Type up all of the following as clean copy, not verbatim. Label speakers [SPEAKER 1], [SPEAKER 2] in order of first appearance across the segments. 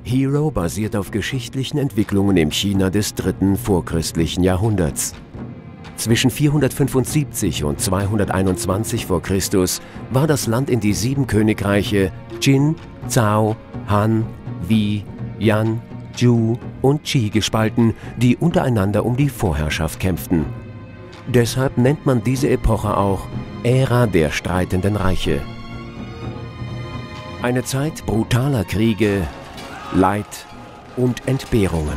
[SPEAKER 1] Hero basiert auf geschichtlichen Entwicklungen im China des 3. vorchristlichen Jahrhunderts. Zwischen 475 und 221 v. Chr. war das Land in die 7 Königreiche Qin, Zhao, Han, Wei, Yan, Zhou und Qi gespalten, die untereinander um die Vorherrschaft kämpften. Deshalb nennt man diese Epoche auch Ära der streitenden Reiche. Eine Zeit brutaler Kriege, Leid und Entbehrungen.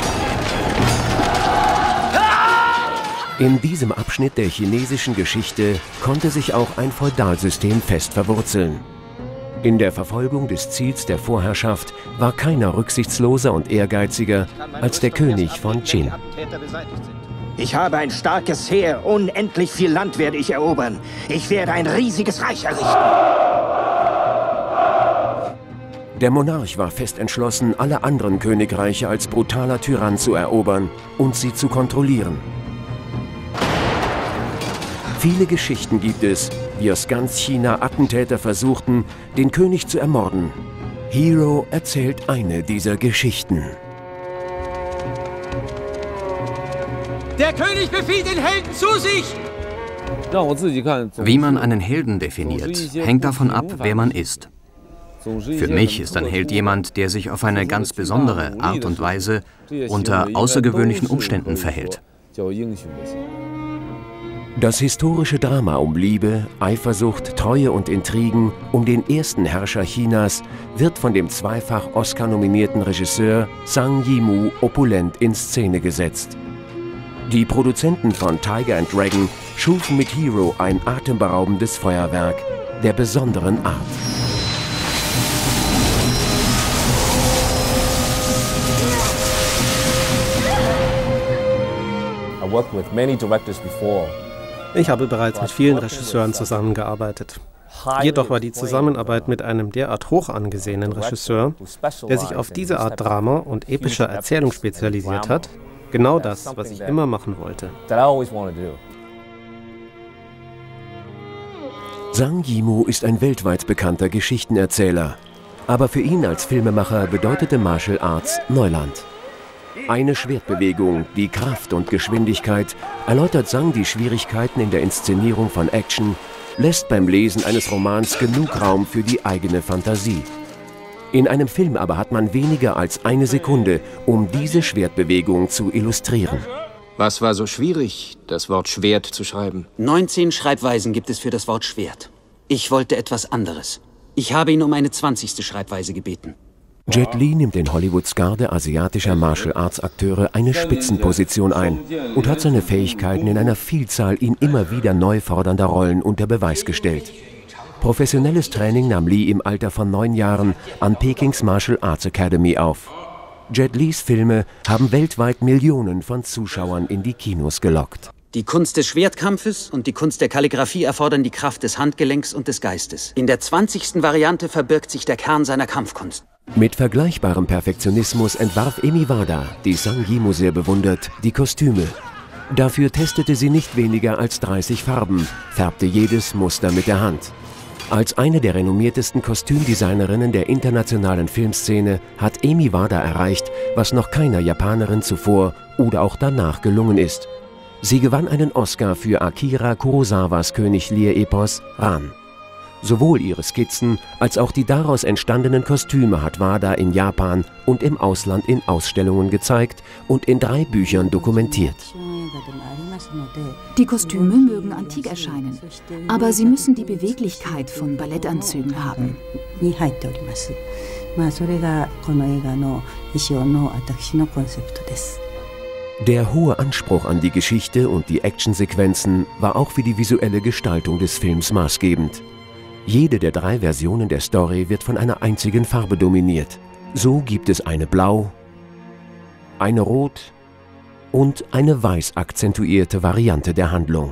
[SPEAKER 1] In diesem Abschnitt der chinesischen Geschichte konnte sich auch ein Feudalsystem fest verwurzeln. In der Verfolgung des Ziels der Vorherrschaft war keiner rücksichtsloser und ehrgeiziger als der König von Qin.
[SPEAKER 2] Ich habe ein starkes Heer, unendlich viel Land werde ich erobern. Ich werde ein riesiges Reich errichten.
[SPEAKER 1] Der Monarch war fest entschlossen, alle anderen Königreiche als brutaler Tyrann zu erobern und sie zu kontrollieren. Viele Geschichten gibt es, wie aus ganz China Attentäter versuchten, den König zu ermorden. Hero erzählt eine dieser Geschichten.
[SPEAKER 3] Der König befiehlt den Helden zu sich!
[SPEAKER 4] Wie man einen Helden definiert, hängt davon ab, wer man ist. Für mich ist ein Held jemand, der sich auf eine ganz besondere Art und Weise unter außergewöhnlichen Umständen verhält.
[SPEAKER 1] Das historische Drama um Liebe, Eifersucht, Treue und Intrigen um den ersten Herrscher Chinas wird von dem zweifach Oscar-nominierten Regisseur Zhang Yimou opulent in Szene gesetzt. Die Produzenten von Tiger and Dragon schufen mit Hero ein atemberaubendes Feuerwerk der besonderen Art.
[SPEAKER 5] Ich habe bereits mit vielen Regisseuren zusammengearbeitet. Jedoch war die Zusammenarbeit mit einem derart hoch angesehenen Regisseur, der sich auf diese Art Drama und epischer Erzählung spezialisiert hat, genau das, was ich immer machen wollte.
[SPEAKER 1] Zhang Yimou ist ein weltweit bekannter Geschichtenerzähler. Aber für ihn als Filmemacher bedeutete Martial Arts Neuland. Eine Schwertbewegung, die Kraft und Geschwindigkeit, erläutert Zhang die Schwierigkeiten in der Inszenierung von Action, lässt beim Lesen eines Romans genug Raum für die eigene Fantasie. In einem Film aber hat man weniger als eine Sekunde, um diese Schwertbewegung zu illustrieren.
[SPEAKER 6] Was war so schwierig, das Wort Schwert zu schreiben?
[SPEAKER 7] 19 Schreibweisen gibt es für das Wort Schwert. Ich wollte etwas anderes. Ich habe ihn um eine 20. Schreibweise gebeten.
[SPEAKER 1] Jet Li nimmt in Hollywoods Garde asiatischer Martial Arts Akteure eine Spitzenposition ein und hat seine Fähigkeiten in einer Vielzahl ihn immer wieder neu fordernder Rollen unter Beweis gestellt. Professionelles Training nahm Li im Alter von 9 Jahren an Pekings Martial Arts Academy auf. Jet Lis Filme haben weltweit Millionen von Zuschauern in die Kinos gelockt.
[SPEAKER 7] Die Kunst des Schwertkampfes und die Kunst der Kalligraphie erfordern die Kraft des Handgelenks und des Geistes. In der 20. Variante verbirgt sich der Kern seiner Kampfkunst.
[SPEAKER 1] Mit vergleichbarem Perfektionismus entwarf Emi Wada, die Zhang Yimou sehr bewundert, die Kostüme. Dafür testete sie nicht weniger als 30 Farben, färbte jedes Muster mit der Hand. Als eine der renommiertesten Kostümdesignerinnen der internationalen Filmszene hat Emi Wada erreicht, was noch keiner Japanerin zuvor oder auch danach gelungen ist. Sie gewann einen Oscar für Akira Kurosawas König Lear-Epos Ran. Sowohl ihre Skizzen als auch die daraus entstandenen Kostüme hat Wada in Japan und im Ausland in Ausstellungen gezeigt und in 3 Büchern dokumentiert.
[SPEAKER 8] Die Kostüme mögen antik erscheinen, aber sie müssen die Beweglichkeit von Ballettanzügen haben.
[SPEAKER 1] Der hohe Anspruch an die Geschichte und die Actionsequenzen war auch für die visuelle Gestaltung des Films maßgebend. Jede der 3 Versionen der Story wird von einer einzigen Farbe dominiert. So gibt es eine blau, eine rot und eine weiß akzentuierte Variante der Handlung.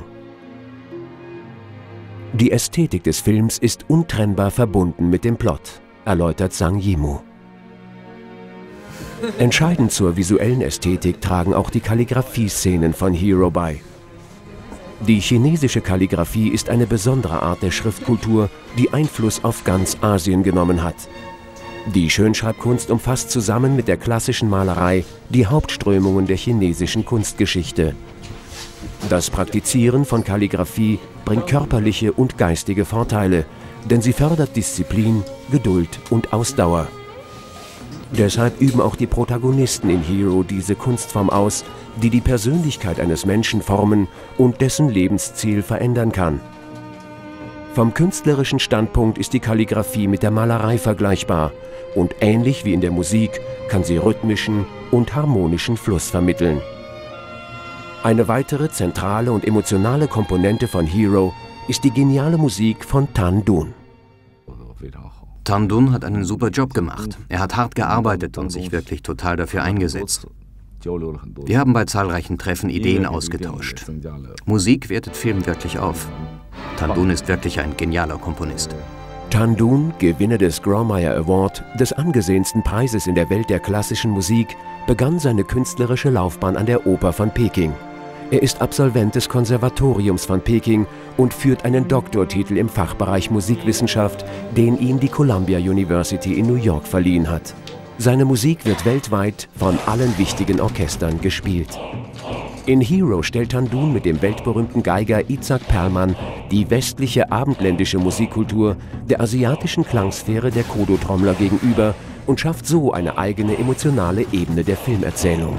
[SPEAKER 1] Die Ästhetik des Films ist untrennbar verbunden mit dem Plot, erläutert Zhang Yimou. Entscheidend zur visuellen Ästhetik tragen auch die Kalligraphie-Szenen von Hero bei. Die chinesische Kalligraphie ist eine besondere Art der Schriftkultur, die Einfluss auf ganz Asien genommen hat. Die Schönschreibkunst umfasst zusammen mit der klassischen Malerei die Hauptströmungen der chinesischen Kunstgeschichte. Das Praktizieren von Kalligraphie bringt körperliche und geistige Vorteile, denn sie fördert Disziplin, Geduld und Ausdauer. Deshalb üben auch die Protagonisten in Hero diese Kunstform aus, die die Persönlichkeit eines Menschen formen und dessen Lebensziel verändern kann. Vom künstlerischen Standpunkt ist die Kalligraphie mit der Malerei vergleichbar und ähnlich wie in der Musik kann sie rhythmischen und harmonischen Fluss vermitteln. Eine weitere zentrale und emotionale Komponente von Hero ist die geniale Musik von Tan Dun.
[SPEAKER 4] Tan Dun hat einen super Job gemacht. Er hat hart gearbeitet und sich wirklich total dafür eingesetzt. Wir haben bei zahlreichen Treffen Ideen ausgetauscht. Musik wertet Film wirklich auf. Tan Dun ist wirklich ein genialer Komponist.
[SPEAKER 1] Tan Dun, Gewinner des Grawemeyer Award, des angesehensten Preises in der Welt der klassischen Musik, begann seine künstlerische Laufbahn an der Oper von Peking. Er ist Absolvent des Konservatoriums von Peking und führt einen Doktortitel im Fachbereich Musikwissenschaft, den ihm die Columbia University in New York verliehen hat. Seine Musik wird weltweit von allen wichtigen Orchestern gespielt. In Hero stellt Tan Dun mit dem weltberühmten Geiger Itzhak Perlman die westliche abendländische Musikkultur der asiatischen Klangsphäre der Kodo-Trommler gegenüber und schafft so eine eigene emotionale Ebene der Filmerzählung.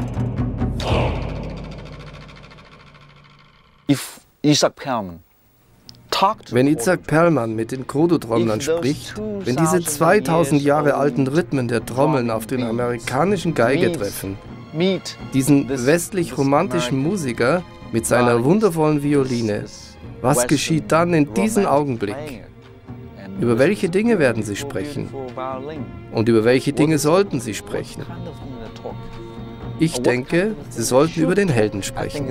[SPEAKER 9] Wenn Itzhak Perlman mit den Kodo-Trommlern spricht, wenn diese 2000 Jahre alten Rhythmen der Trommeln auf den amerikanischen Geiger treffen, diesen westlich-romantischen Musiker mit seiner wundervollen Violine, was geschieht dann in diesem Augenblick? Über welche Dinge werden sie sprechen? Und über welche Dinge sollten sie sprechen? Ich denke, sie sollten über den Helden sprechen.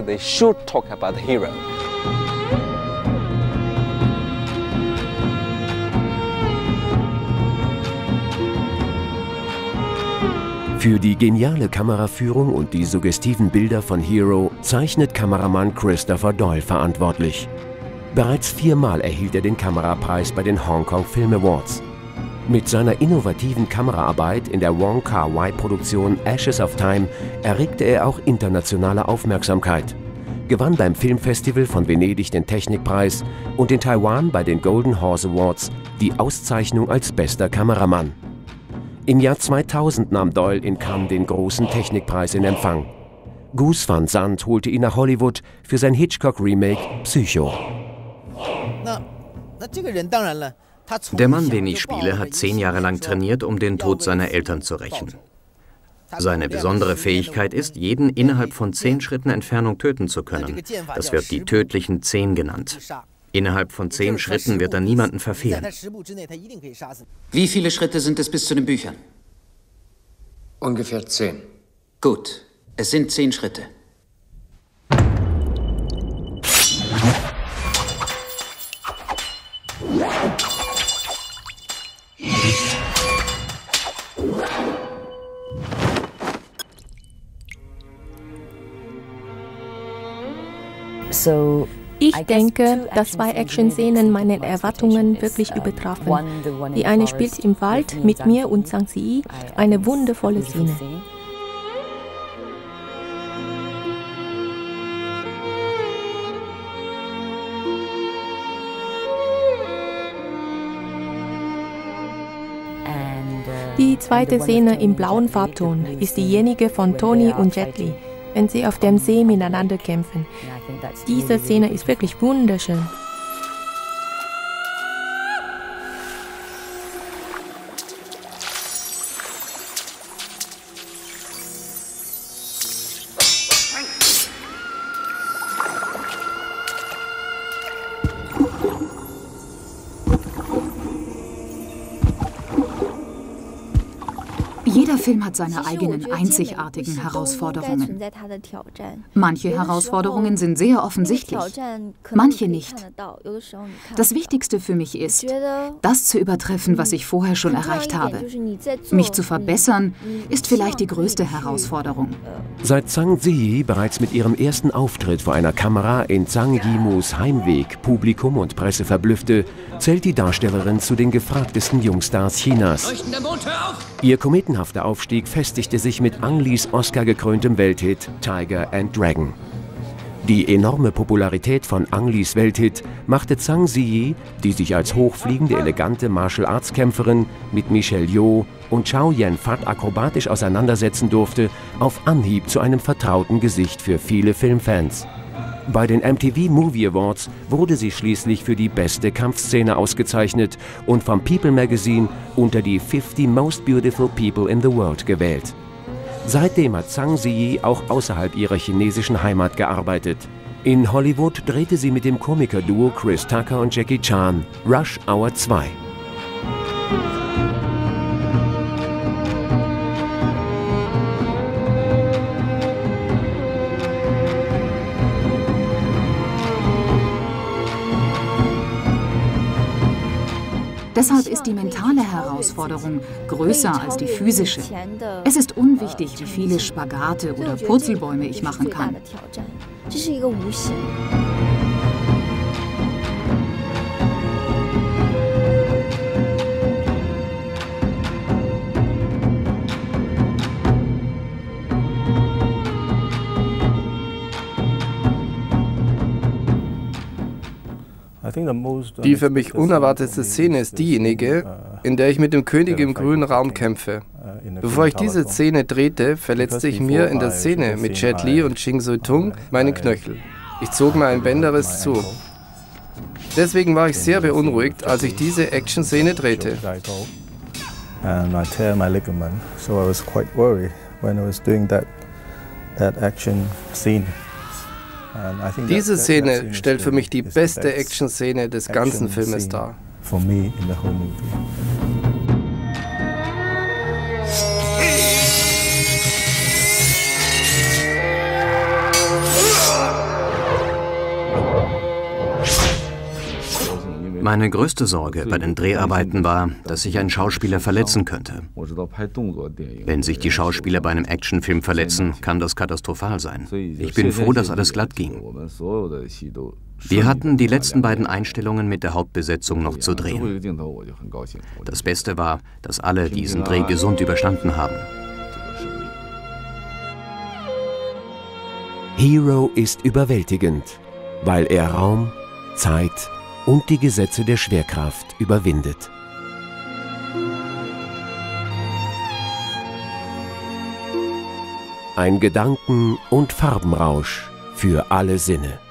[SPEAKER 1] Für die geniale Kameraführung und die suggestiven Bilder von Hero zeichnet Kameramann Christopher Doyle verantwortlich. Bereits 4-mal erhielt er den Kamerapreis bei den Hong Kong Film Awards. Mit seiner innovativen Kameraarbeit in der Wong Kar-wai-Produktion Ashes of Time erregte er auch internationale Aufmerksamkeit, gewann beim Filmfestival von Venedig den Technikpreis und in Taiwan bei den Golden Horse Awards die Auszeichnung als bester Kameramann. Im Jahr 2000 nahm Doyle in Cannes den großen Technikpreis in Empfang. Gus Van Sant holte ihn nach Hollywood für sein Hitchcock-Remake Psycho.
[SPEAKER 4] Der Mann, den ich spiele, hat 10 Jahre lang trainiert, um den Tod seiner Eltern zu rächen. Seine besondere Fähigkeit ist, jeden innerhalb von 10 Schritten Entfernung töten zu können. Das wird die tödlichen 10 genannt. Innerhalb von 10 Schritten wird er niemanden verfehlen.
[SPEAKER 7] Wie viele Schritte sind es bis zu den Büchern?
[SPEAKER 6] Ungefähr 10.
[SPEAKER 7] Gut, es sind 10 Schritte.
[SPEAKER 10] Ich denke, dass 2 Action-Szenen meine Erwartungen wirklich übertrafen. Die eine spielt im Wald mit mir und Zhang Ziyi, eine wundervolle Szene. Die zweite Szene im blauen Farbton ist diejenige von Tony und Jet Li, wenn sie auf dem See miteinander kämpfen. Diese Szene ist wirklich wunderschön.
[SPEAKER 8] Jeder Film hat seine eigenen einzigartigen Herausforderungen. Manche Herausforderungen sind sehr offensichtlich, manche nicht. Das Wichtigste für mich ist, das zu übertreffen, was ich vorher schon erreicht habe. Mich zu verbessern, ist vielleicht die größte Herausforderung.
[SPEAKER 1] Seit Zhang Ziyi bereits mit ihrem ersten Auftritt vor einer Kamera in Zhang Yimous Heimweg Publikum und Presse verblüffte, zählt die Darstellerin zu den gefragtesten Jungstars Chinas. Ihr kometenhafter Aufstieg festigte sich mit Ang Lees Oscar-gekröntem Welthit Tiger and Dragon. Die enorme Popularität von Ang Lees Welthit machte Zhang Ziyi, die sich als hochfliegende, elegante Martial-Arts-Kämpferin mit Michelle Yeoh und Chow Yun-Fat akrobatisch auseinandersetzen durfte, auf Anhieb zu einem vertrauten Gesicht für viele Filmfans. Bei den MTV Movie Awards wurde sie schließlich für die beste Kampfszene ausgezeichnet und vom People Magazine unter die 50 Most Beautiful People in the World gewählt. Seitdem hat Zhang Ziyi auch außerhalb ihrer chinesischen Heimat gearbeitet. In Hollywood drehte sie mit dem Komikerduo Chris Tucker und Jackie Chan Rush Hour 2.
[SPEAKER 8] Deshalb ist die mentale Herausforderung größer als die physische. Es ist unwichtig, wie viele Spagate oder Purzelbäume ich machen kann.
[SPEAKER 9] Die für mich unerwartetste Szene ist diejenige, in der ich mit dem König im grünen Raum kämpfe. Bevor ich diese Szene drehte, verletzte ich mir in der Szene mit Jet Li und Ching Sui-tung meinen Knöchel. Ich zog mir einen Bänderriss zu. Deswegen war ich sehr beunruhigt, als ich diese Action-Szene drehte. Diese Szene stellt für mich die beste Action-Szene des ganzen Filmes dar.
[SPEAKER 4] Meine größte Sorge bei den Dreharbeiten war, dass sich ein Schauspieler verletzen könnte. Wenn sich die Schauspieler bei einem Actionfilm verletzen, kann das katastrophal sein. Ich bin froh, dass alles glatt ging. Wir hatten die letzten beiden Einstellungen mit der Hauptbesetzung noch zu drehen. Das Beste war, dass alle diesen Dreh gesund überstanden haben.
[SPEAKER 1] Hero ist überwältigend, weil er Raum, Zeit und die Gesetze der Schwerkraft überwindet. Ein Gedanken- und Farbenrausch für alle Sinne.